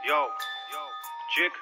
Yo, chick.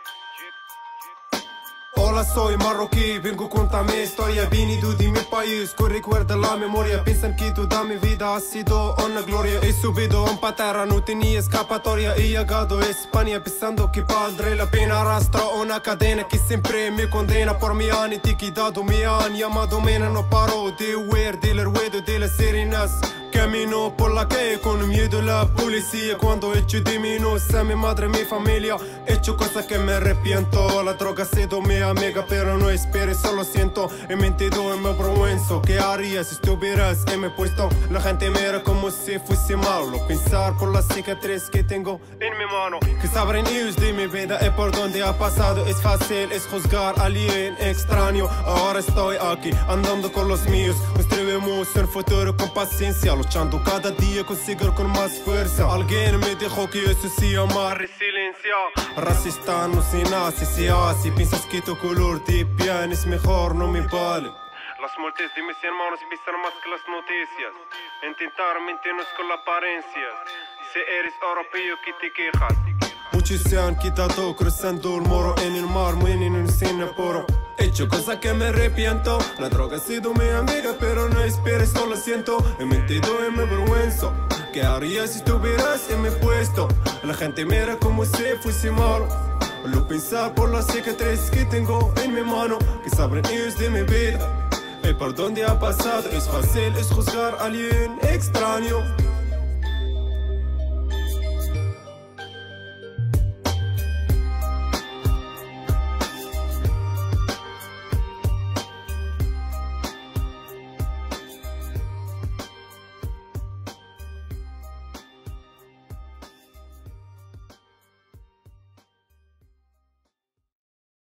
Hola, soy marroquí, vengo contar mi historia. Venido de mi país, que recuerda la memoria. Piensan que toda mi vida ha sido una gloria. He subido a un patera, no tenía escapatoria. He llegado a España pensando que valdré la pena. Arrastro una cadena que siempre me condena. Por mi han etiquetado, me han llamado mena. No paro de huir del ruido de las sirenas. Camino por la calle con miedo a la policía. Cuando echo de menos a mi madre y mi familia, he hecho cosas que me arrepiento. La droga ha sido mi amiga, pero no esperes, solo siento. He mentido y me avergüenzo. ¿Qué harías si estuvieras en mi puesto? La gente mira como si fuese malo. Pensar por la cicatriz que tengo en mi mano. Que sabrán ellos de mi vida y por dónde ha pasado. Es fácil, es juzgar a alguien extraño. Ahora estoy aquí, andando con los míos. Construimos un futuro con paciencia, luchando cada día conseguir con más fuerza. Alguien me dijo que eso se llama resiliencia. Racista no se nace, se hace. Piensas que tu color de piel es mejor, no me vale. Las muertes de mis hermanos pesan más que las noticias. Intentar mentirnos con la apariencia. Si eres europeo, ¿qué te quejas? Muchos se han quitado cruzando el muro en el mar, muy en un Singapur. He hecho cosas que me arrepiento. La droga ha sido mi amiga, pero no esperes, solo siento. He mentido y me avergüenzo. ¿Qué harías si estuvieras en mi puesto? La gente mira como si fuese malo. Lo pensar por las cicatrices que tengo en mi mano. Que sabrán ellos de mi vida y por dónde ha pasado. Es fácil, es juzgar a alguien extraño.